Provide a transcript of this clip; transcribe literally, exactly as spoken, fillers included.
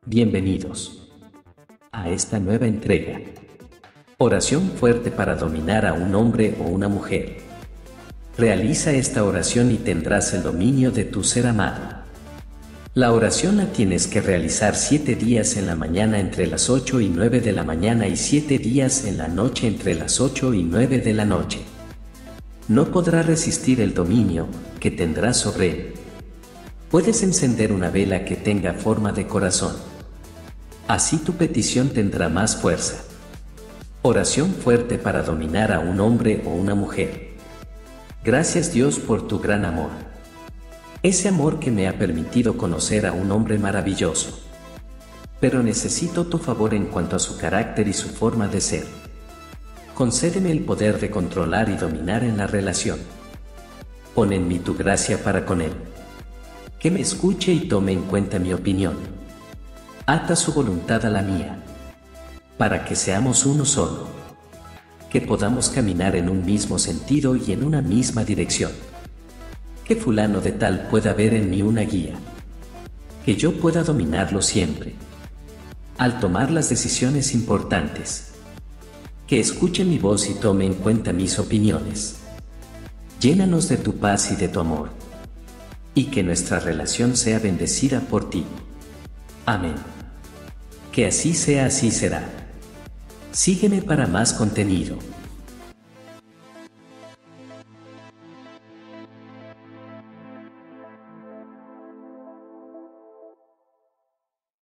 Bienvenidos a esta nueva entrega. Oración fuerte para dominar a un hombre o una mujer. Realiza esta oración y tendrás el dominio de tu ser amado. La oración la tienes que realizar siete días en la mañana entre las ocho y nueve de la mañana y siete días en la noche entre las ocho y nueve de la noche. No podrá resistir el dominio que tendrás sobre él. Puedes encender una vela que tenga forma de corazón. Así tu petición tendrá más fuerza. Oración fuerte para dominar a un hombre o una mujer. Gracias Dios por tu gran amor. Ese amor que me ha permitido conocer a un hombre maravilloso. Pero necesito tu favor en cuanto a su carácter y su forma de ser. Concédeme el poder de controlar y dominar en la relación. Pon en mí tu gracia para con él. Que me escuche y tome en cuenta mi opinión. Ata su voluntad a la mía, para que seamos uno solo, que podamos caminar en un mismo sentido y en una misma dirección, que fulano de tal pueda ver en mí una guía, que yo pueda dominarlo siempre, al tomar las decisiones importantes, que escuche mi voz y tome en cuenta mis opiniones. Llénanos de tu paz y de tu amor, y que nuestra relación sea bendecida por ti. Amén. Que así sea, así será. Sígueme para más contenido.